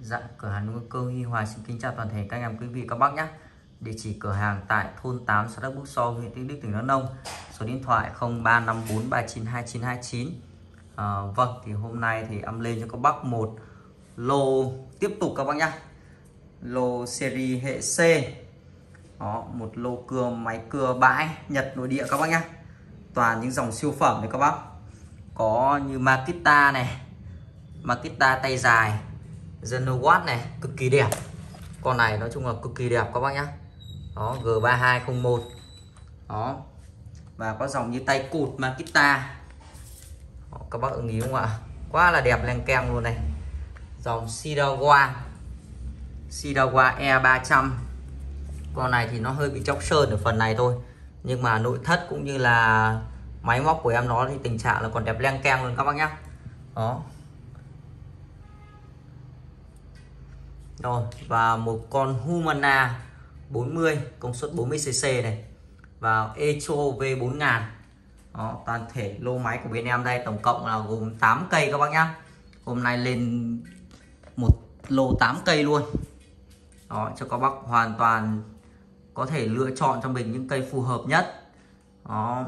Dạ, cửa hàng Nông Cơ Huy Hoài xin kính chào toàn thể các anh em quý vị các bác nhé. Địa chỉ cửa hàng tại thôn 8 xã Đắc Búc So, huyện Tĩnh Đức, tỉnh Đắk Nông. Số điện thoại 0354392929. Vâng, thì hôm nay thì em lên cho các bác một lô tiếp tục các bác nhé. Lô series hệ C. Đó, một lô cưa máy cưa bãi Nhật nội địa các bác nhé. Toàn những dòng siêu phẩm này các bác. Có như Makita này, Makita tay dài, Genowatt này, cực kỳ đẹp. Con này nói chung là cực kỳ đẹp các bác nhá. Đó, G3201. Đó. Và có dòng như tay cụt Makita. Đó, các bác ưng ý không ạ? Quá là đẹp leng keng luôn này. Dòng Shidawa E300. Con này thì nó hơi bị chóc sơn ở phần này thôi, nhưng mà nội thất cũng như là máy móc của em nó thì tình trạng là còn đẹp leng keng luôn các bác nhá. Đó. Rồi, và một con Humana 40 công suất 40cc này, và Echo V4000. Đó, toàn thể lô máy của bên em đây tổng cộng là gồm 8 cây các bác nhá. Hôm nay lên một lô 8 cây luôn. Đó, cho các bác hoàn toàn có thể lựa chọn cho mình những cây phù hợp nhất. Đó,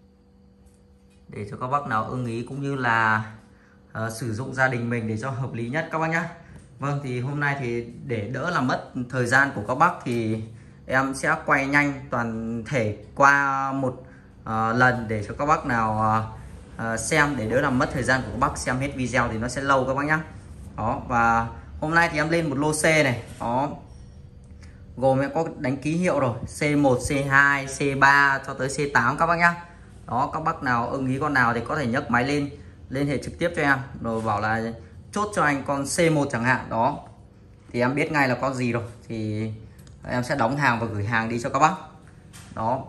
để cho các bác nào ưng ý cũng như là sử dụng gia đình mình để cho hợp lý nhất các bác nhá. Vâng, thì hôm nay thì để đỡ làm mất thời gian của các bác thì em sẽ quay nhanh toàn thể qua một lần để cho các bác nào xem, để đỡ làm mất thời gian của các bác xem hết video thì nó sẽ lâu các bác nhá. Đó, và hôm nay thì em lên một lô C này. Đó, gồm em có đánh ký hiệu rồi, C1, C2, C3 cho tới C8 các bác nhá. Đó, các bác nào ưng ý con nào thì có thể nhấc máy lên liên hệ trực tiếp cho em rồi bảo là chốt cho anh con C1 chẳng hạn. Đó, thì em biết ngay là con gì rồi thì em sẽ đóng hàng và gửi hàng đi cho các bác. Đó,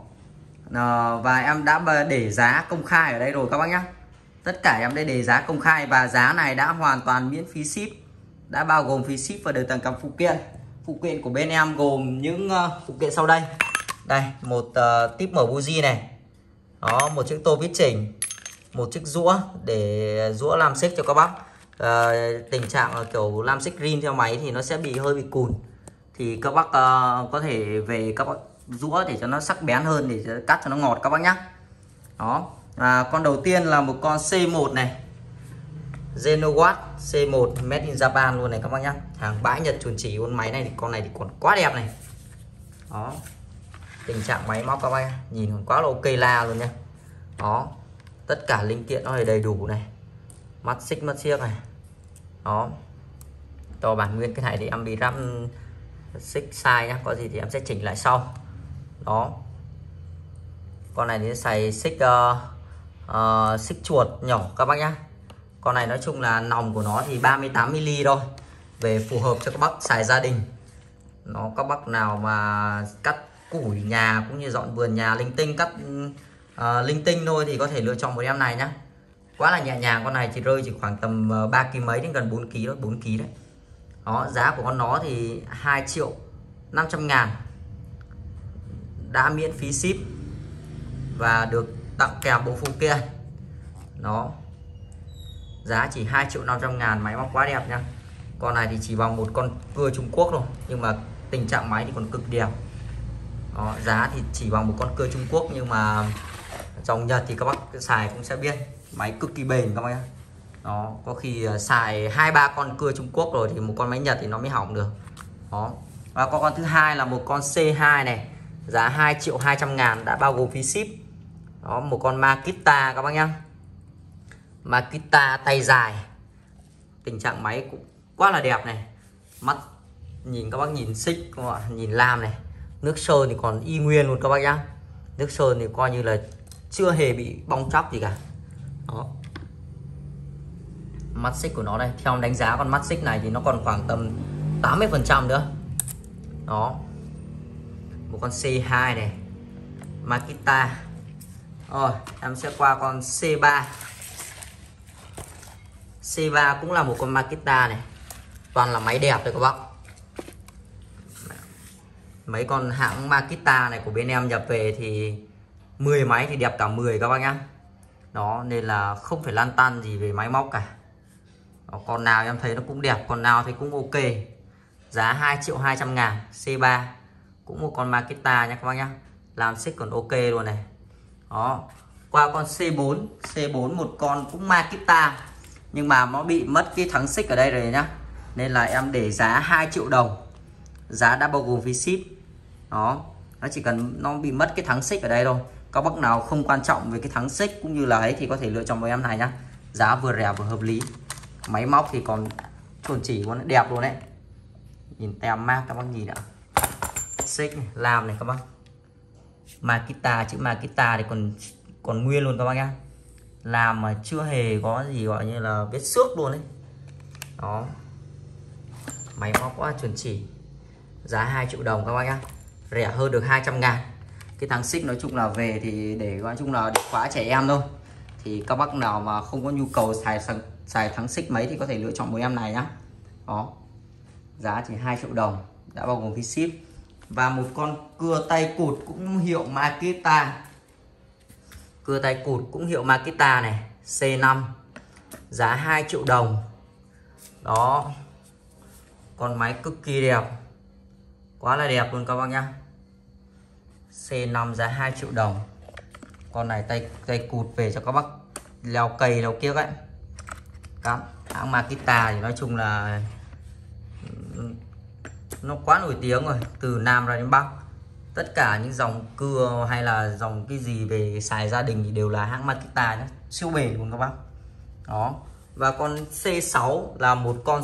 và em đã để giá công khai ở đây rồi các bác nhé. Tất cả em đã để giá công khai và giá này đã hoàn toàn miễn phí ship, đã bao gồm phí ship và được tặng kèm phụ kiện. Phụ kiện của bên em gồm những phụ kiện sau đây. Đây, một típ mở buji này. Đó, một chiếc tô vít chỉnh, một chiếc rũa để rũa làm xích cho các bác. Tình trạng là kiểu lam xích rin theo máy thì nó sẽ hơi bị cùn, thì các bác có thể về các bác rũa để cho nó sắc bén hơn, để cắt cho nó ngọt các bác nhé. Đó, con đầu tiên là một con C1 này, Genowatt C1 made in Japan luôn này các bác nhé. Hàng bãi Nhật chuẩn chỉ luôn. Máy này thì con này thì còn quá đẹp này. Đó, tình trạng máy móc các bác nhìn còn quá là ok la luôn nha. Đó, tất cả linh kiện nó đầy đủ này, mắt xích mắt xiếc này. Đó, to bản nguyên cái này thì em bị ráp xích sai nhá, có gì thì em sẽ chỉnh lại sau. Đó, con này thì xài xích xích chuột nhỏ các bác nhá. Con này nói chung là nòng của nó thì 38mm thôi, về phù hợp cho các bác xài gia đình. Nó các bác nào mà cắt củi nhà cũng như dọn vườn nhà linh tinh, cắt linh tinh thôi thì có thể lựa chọn một em này nhá. Quá là nhẹ nhàng. Con này chỉ rơi chỉ khoảng tầm 3 kg mấy đến gần 4 kg đó, 4 kg đấy. Đó, giá của con nó thì 2.500.000, đã miễn phí ship và được tặng kèm bộ phụ kiện. Đó, giá chỉ 2.500.000, máy móc quá đẹp nha. Con này thì chỉ bằng một con cưa Trung Quốc rồi, nhưng mà tình trạng máy thì còn cực đẹp. Đó, giá thì chỉ bằng một con cưa Trung Quốc, nhưng mà dòng Nhật thì các bác xài cũng sẽ biết máy cực kỳ bền các bác nhé. Đó, có khi xài 2-3 con cưa Trung Quốc rồi thì một con máy Nhật thì nó mới hỏng được. Đó, và con thứ hai là một con C2 này, giá 2.200.000 đã bao gồm phí ship. Đó, một con Makita các bác nhá. Makita tay dài, tình trạng máy cũng quá là đẹp này. Mắt nhìn các bác nhìn xích, nhìn lam này, nước sơn thì còn y nguyên luôn các bác nhá. Nước sơn thì coi như là chưa hề bị bong tróc gì cả. Đó, mắt xích của nó đây, theo đánh giá con mắt xích này thì nó còn khoảng tầm 80% nữa. Đó, một con C2 này, Makita. Rồi, em sẽ qua con C3. C3 cũng là một con Makita này, toàn là máy đẹp thôi các bác. Mấy con hãng Makita này của bên em nhập về thì 10 máy thì đẹp cả 10 các bác nhá. Đó, nên là không phải lăn tăn gì về máy móc cả. Con nào em thấy nó cũng đẹp, con nào thì cũng ok. Giá 2.200.000. C3 cũng một con Makita nha các bác nhá, làm xích còn ok luôn này. Đó, qua con C4 một con cũng Makita nhưng mà nó bị mất cái thắng xích ở đây rồi nhá, nên là em để giá 2 triệu đồng, giá đã bao gồm phí ship. Đó, nó chỉ cần nó bị mất cái thắng xích ở đây thôi. Các bác nào không quan trọng về cái thắng xích cũng như là ấy thì có thể lựa chọn với em này nhá, giá vừa rẻ vừa hợp lý. Máy móc thì còn chuẩn chỉ, còn đẹp luôn đấy. Nhìn tem mác các bác nhìn ạ, xích này, làm này các bác, Makita, chữ Makita thì còn nguyên luôn các bác nhá, làm mà chưa hề có gì gọi như là vết xước luôn đấy. Đó, máy móc quá chuẩn chỉ, giá 2 triệu đồng các bác nhá, rẻ hơn được 200.000. Cái thắng xích nói chung là về thì để nói chung là để khóa trẻ em thôi, thì các bác nào mà không có nhu cầu xài thắng xích mấy thì có thể lựa chọn với em này nhá. Đó, giá chỉ 2 triệu đồng đã bao gồm phí ship. Và một con cưa tay cụt cũng hiệu Makita, cưa tay cụt cũng hiệu Makita này, C5, giá 2 triệu đồng. Đó, con máy cực kỳ đẹp, quá là đẹp luôn các bác nhá, C5 giá 2 triệu đồng. Con này tay cụt về cho các bác leo cây leo kiếc ấy. Các hãng Makita thì nói chung là nó quá nổi tiếng rồi, từ Nam ra đến Bắc tất cả những dòng cưa hay là dòng cái gì về xài gia đình thì đều là hãng Makita nhé, siêu bền luôn các bác. Đó, và con C6 là một con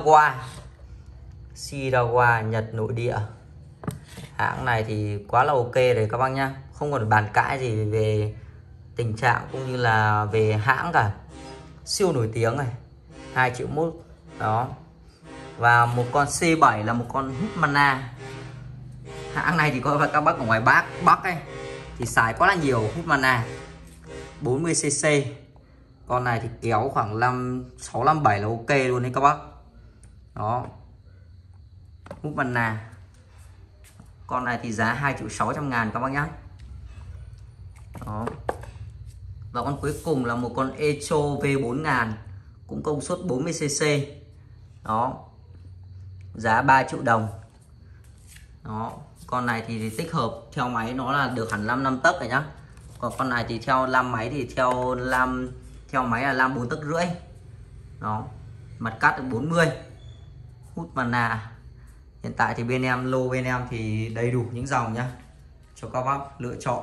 Shidawa Nhật nội địa. Hãng này thì quá là ok rồi các bác nhá, không còn bàn cãi gì về tình trạng cũng như là về hãng cả, siêu nổi tiếng này, 2 triệu mốt. Đó, và một con C7 là một con Husqvarna. Hãng này thì có các bác ở ngoài Bắc ấy thì xài quá là nhiều Husqvarna, 40cc. Con này thì kéo khoảng 657 là ok luôn đấy các bác. Đó, Husqvarna. Con này thì giá 2.600.000 các bác nhá. Đó, và con cuối cùng là một con Echo V4000 cũng công suất 40cc. Đó, giá 3 triệu đồng. Đó, con này thì tích hợp theo máy nó là được hẳn 5 tấc rồi nhá. Còn con này thì theo lam máy thì theo máy là lam 4 tấc rưỡi. Đó, mặt cắt được 40. Husqvarna. Hiện tại thì lô bên em thì đầy đủ những dòng nhá, cho các bác lựa chọn.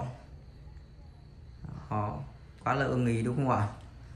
Đó, quá là ưng ý đúng không ạ?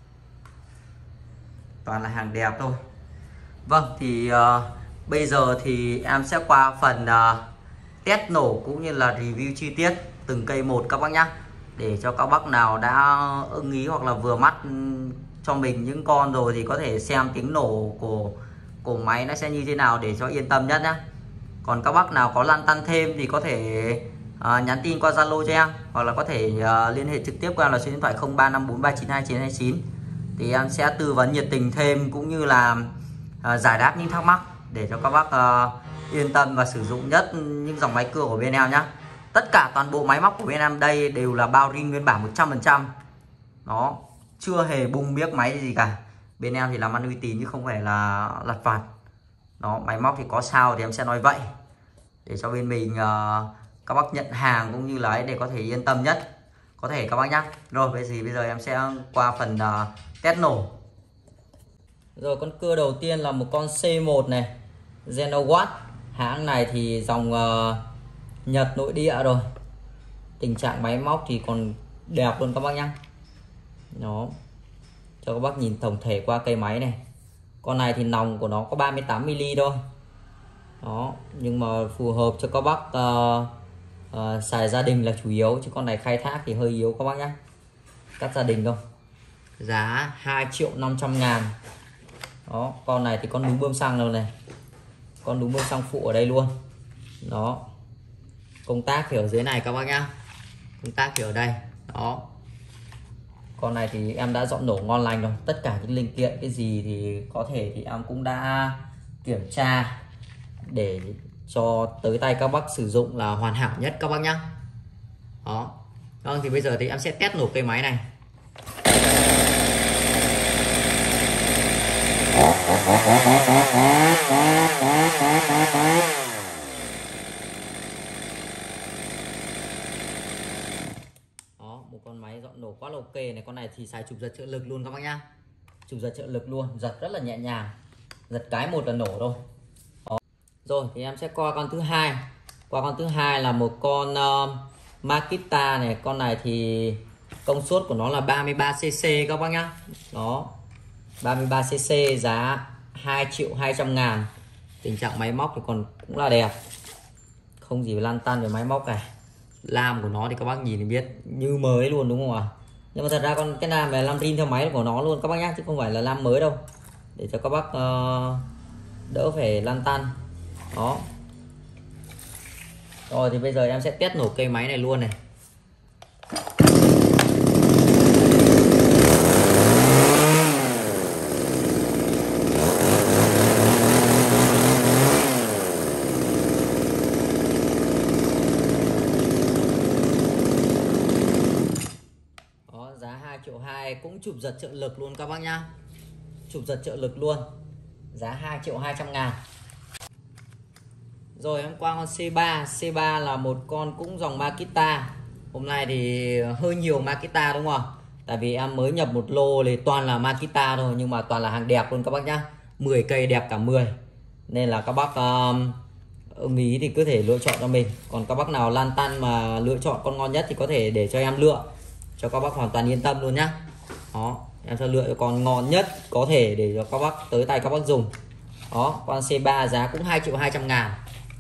Toàn là hàng đẹp thôi. Vâng, thì bây giờ thì em sẽ qua phần test nổ cũng như là review chi tiết từng cây một các bác nhé, để cho các bác nào đã ưng ý hoặc là vừa mắt cho mình những con rồi thì có thể xem tiếng nổ của máy nó sẽ như thế nào để cho yên tâm nhất nhé. Còn các bác nào có lăn tăn thêm thì có thể nhắn tin qua Zalo cho em, hoặc là có thể liên hệ trực tiếp qua là số điện thoại 0354392929, thì em sẽ tư vấn nhiệt tình thêm cũng như là giải đáp những thắc mắc để cho các bác yên tâm và sử dụng nhất những dòng máy cưa của bên em nhé. Tất cả toàn bộ máy móc của bên em đây đều là bao rin nguyên bản 100%. Đó, chưa hề bung biếc máy gì cả. Bên em thì làm ăn uy tín chứ không phải là lặt vặt. Đó, máy móc thì có sao thì em sẽ nói vậy, để cho bên mình các bác nhận hàng cũng như là ấy để có thể yên tâm nhất có thể các bác nhé. Rồi bây giờ em sẽ qua phần test nổ. Rồi, con cưa đầu tiên là một con C1 này, Genowatt. Hãng này thì dòng Nhật nội địa rồi. Tình trạng máy móc thì còn đẹp luôn các bác nhá. Đó, cho các bác nhìn tổng thể qua cây máy này. Con này thì nòng của nó có 38mm thôi. Đó, nhưng mà phù hợp cho các bác xài gia đình là chủ yếu, chứ con này khai thác thì hơi yếu các bác nhá. Cắt gia đình không. Giá 2.500.000. Đó, con này thì con núm bơm xăng đâu này, con núm bơm xăng phụ ở đây luôn. Đó, công tác thì ở dưới này các bác nhá, công tác thì ở đây. Đó, con này thì em đã dọn nổ ngon lành rồi, tất cả những linh kiện cái gì thì có thể thì em cũng đã kiểm tra để cho tới tay các bác sử dụng là hoàn hảo nhất các bác nhá. Đó, vâng, thì bây giờ thì em sẽ test nổ cây máy này. Đó, một con máy dọn nổ quá là ok này. Con này thì xài chụp giật trợ lực luôn các bác nhá, chụp giật trợ lực luôn, giật rất là nhẹ nhàng, giật cái một là nổ thôi. Đó. Rồi thì em sẽ qua con thứ hai. Qua con thứ hai là một con Makita này. Con này thì công suất của nó là 33cc các bác nhá. Đó, 33cc, giá 2.200.000. Tình trạng máy móc thì còn cũng là đẹp, không gì lăn tăn về máy móc này. Lam của nó thì các bác nhìn thì biết như mới luôn đúng không ạ? Nhưng mà thật ra con cái lam này lam rin theo máy của nó luôn các bác nhá, chứ không phải là lam mới đâu, để cho các bác đỡ phải lăn tăn. Đó. Rồi thì bây giờ em sẽ test nổ cây máy này luôn này. Đó, giá 2.200.000, cũng chụp giật trợ lực luôn các bác nhá, chụp giật trợ lực luôn, giá 2.200.000. Rồi em qua con C3. C3 là một con cũng dòng Makita. Hôm nay thì hơi nhiều Makita đúng không? Tại vì em mới nhập một lô thì toàn là Makita thôi, nhưng mà toàn là hàng đẹp luôn các bác nhá. 10 cây đẹp cả 10. Nên là các bác ưng ý thì cứ thể lựa chọn cho mình. Còn các bác nào lăn tăn mà lựa chọn con ngon nhất thì có thể để cho em lựa, cho các bác hoàn toàn yên tâm luôn nhá. Đó, em sẽ lựa cho con ngon nhất có thể để cho các bác tới tay các bác dùng. Đó, con C3 giá cũng 2.200.000.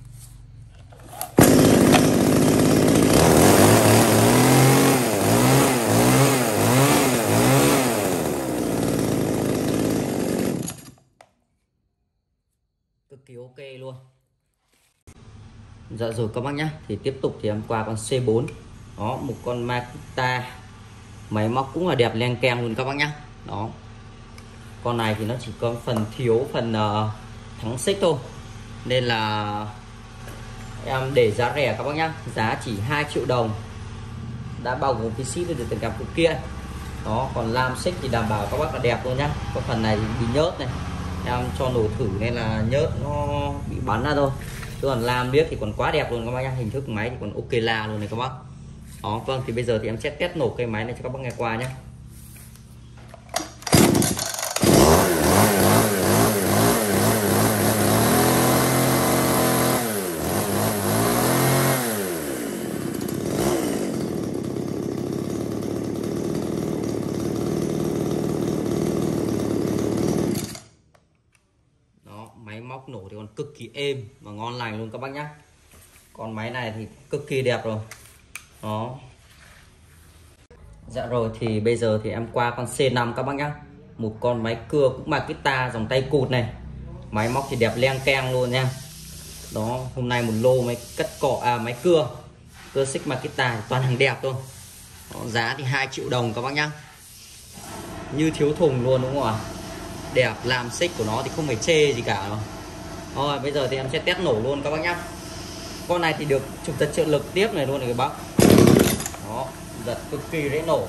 Cực kỳ ok luôn. Dạ rồi các bác nhé, thì tiếp tục thì em qua con C4. Đó, một con Makita, máy móc cũng là đẹp len keng luôn các bác nhé. Đó, con này thì nó chỉ có phần thiếu phần thắng xích thôi, nên là em để giá rẻ các bác nhé, giá chỉ 2 triệu đồng, đã bao gồm phí ship được tất cả phụ kiện. Đó, còn lam xích thì đảm bảo các bác là đẹp luôn nhá. Có phần này bị nhớt này, em cho nổ thử nên là nhớt nó bị bắn ra thôi, chứ còn lam biết thì còn quá đẹp luôn các bác nhá. Hình thức máy thì còn ok là luôn này các bác. Đó, vâng, thì bây giờ thì em sẽ test nổ cây máy này cho các bác nghe qua nhé. Máy móc nổ thì còn cực kỳ êm và ngon lành luôn các bác nhé. Con máy này thì cực kỳ đẹp rồi. Đó. Dạ rồi, thì bây giờ thì em qua con C5 các bác nhé. Một con máy cưa cũng Makita dòng tay cụt này. Máy móc thì đẹp leng keng luôn nha. Đó, hôm nay một lô máy cắt cỏ máy cưa xích Makita toàn hàng đẹp thôi. Đó, giá thì 2 triệu đồng các bác nhá. Như thiếu thùng luôn đúng không ạ? Đẹp, làm xích của nó thì không phải chê gì cả đâu. Rồi bây giờ thì em sẽ test nổ luôn các bác nhá. Con này thì được chụp giật trợ lực tiếp này luôn này các bác. Đó, giật cực kỳ dễ nổ.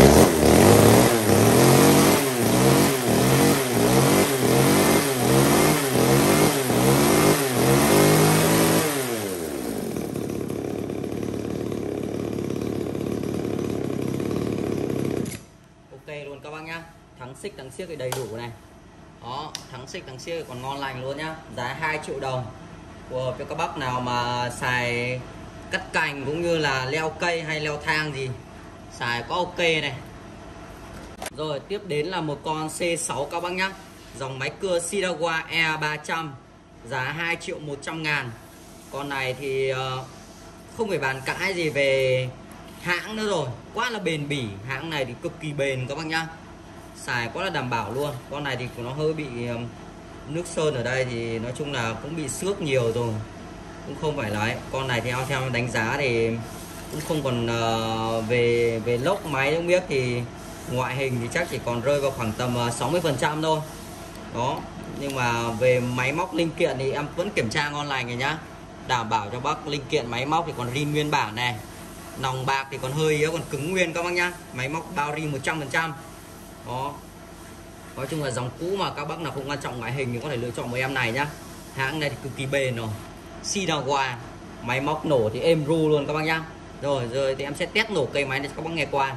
Ok luôn các bác nhá. Thắng xích thắng xiếc thì đầy đủ này. Đó, thắng xích thắng xiếc còn ngon lành luôn nhá. Giá 2 triệu đồng của cho các bác nào mà xài cắt cành cũng như là leo cây hay leo thang gì, xài có ok này. Rồi tiếp đến là một con C6 các bác nhá. Dòng máy cưa Shidawa E300, giá 2.100.000. Con này thì không phải bàn cãi gì về hãng nữa rồi, quá là bền bỉ. Hãng này thì cực kỳ bền các bác nhá, xài quá là đảm bảo luôn. Con này thì nó hơi bị nước sơn ở đây thì nói chung là cũng bị xước nhiều rồi, cũng không phải là ấy. Con này theo đánh giá thì cũng không còn về lốc máy không biết, thì ngoại hình thì chắc chỉ còn rơi vào khoảng tầm 60% thôi. Đó, nhưng mà về máy móc linh kiện thì em vẫn kiểm tra ngon lành rồi nhá, đảm bảo cho bác linh kiện máy móc thì còn rin nguyên bản này, nòng bạc thì còn hơi yếu, còn cứng nguyên các bác nhá. Máy móc bao rin 100%. Đó, Nói chung là dòng cũ mà các bác nào không quan trọng ngoại hình thì có thể lựa chọn một em này nhá. Hãng này thì cực kỳ bền rồi. Sinawa, máy móc nổ thì êm ru luôn các bác nhá. Rồi thì em sẽ test nổ cây máy này cho các bác nghe qua.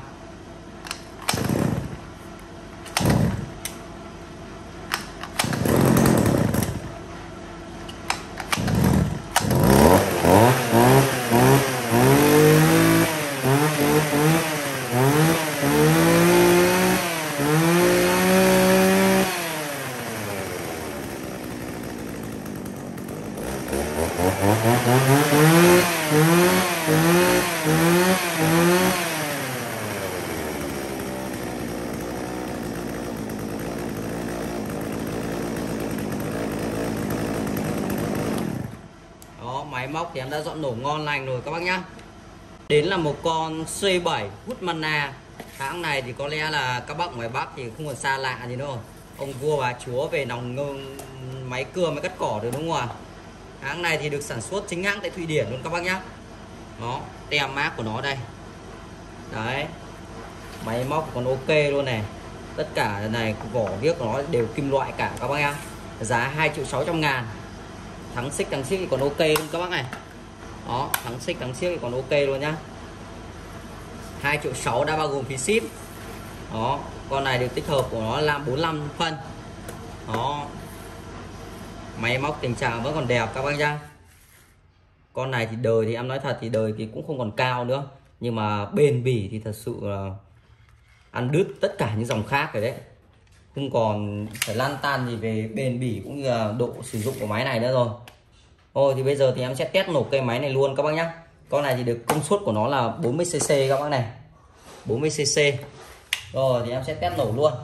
Đó, máy móc thì em đã dọn nổ ngon lành rồi các bác nhá. Đến là một con C7 hút mana. Hãng này thì có lẽ là các bác ngoài Bắc thì không còn xa lạ gì nữa. Ông vua bà chúa về nòng máy cưa máy cắt cỏ rồi đúng không ạ? Hãng này thì được sản xuất chính hãng tại Thụy Điển luôn các bác nhá. Đó, tem mác của nó đây. Đấy. Máy móc còn ok luôn này. Tất cả này vỏ viết của nó đều kim loại cả các bác nhá. Giá 2.600.000. Thắng xích thì còn ok luôn các bác này. Đó, thắng xích thì còn ok luôn nhá. 2.600.000 đã bao gồm phí ship. Đó, con này được tích hợp của nó là 45 phân. Đó. Máy móc tình trạng vẫn còn đẹp các bác nhá. Con này thì đời thì em nói thật thì đời thì cũng không còn cao nữa, nhưng mà bền bỉ thì thật sự là ăn đứt tất cả những dòng khác rồi đấy. Không còn phải lăn tan gì về bền bỉ cũng như là độ sử dụng của máy này nữa rồi. Thôi thì bây giờ thì em sẽ test nổ cây máy này luôn các bác nhé. Con này thì được công suất của nó là 40cc các bác này, 40cc. Rồi thì em sẽ test nổ luôn.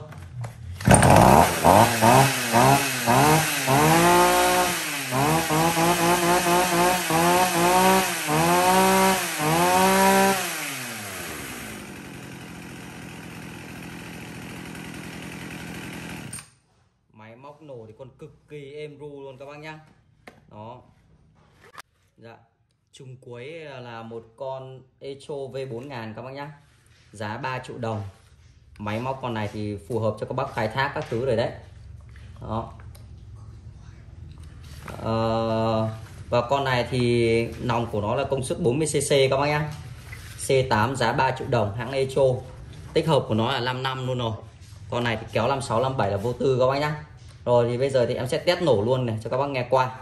Máy móc nổ thì còn cực kỳ êm ru luôn các bác nhá. Đó. Dạ. Chung cuối là một con Echo V4000 các bác nhá. Giá 3 triệu đồng. Máy móc con này thì phù hợp cho các bác khai thác các thứ rồi đấy. Đó. Và con này thì nòng của nó là công suất 40cc các bác nhá. C8 giá 3 triệu đồng, hãng Echo. Tích hợp của nó là 5 năm luôn rồi. Con này thì kéo 56, 57 là vô tư các bác nhá. Rồi thì bây giờ thì em sẽ test nổ luôn này cho các bác nghe qua.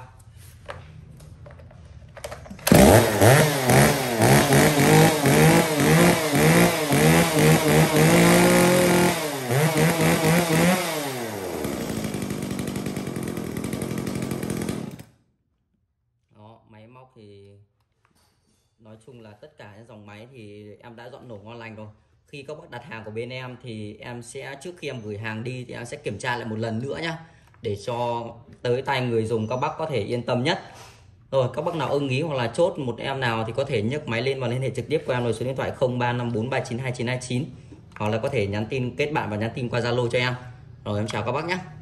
Đó, máy móc thì nói chung là tất cả những dòng máy thì em đã dọn nổ ngon lành rồi. Khi các bác đặt hàng của bên em thì em sẽ, trước khi em gửi hàng đi thì em sẽ kiểm tra lại một lần nữa nhá, để cho tới tay người dùng các bác có thể yên tâm nhất. Rồi các bác nào ưng ý hoặc là chốt một em nào thì có thể nhấc máy lên và liên hệ trực tiếp qua em rồi số điện thoại 0354392929, hoặc là có thể nhắn tin kết bạn và nhắn tin qua Zalo cho em. Rồi em chào các bác nhé.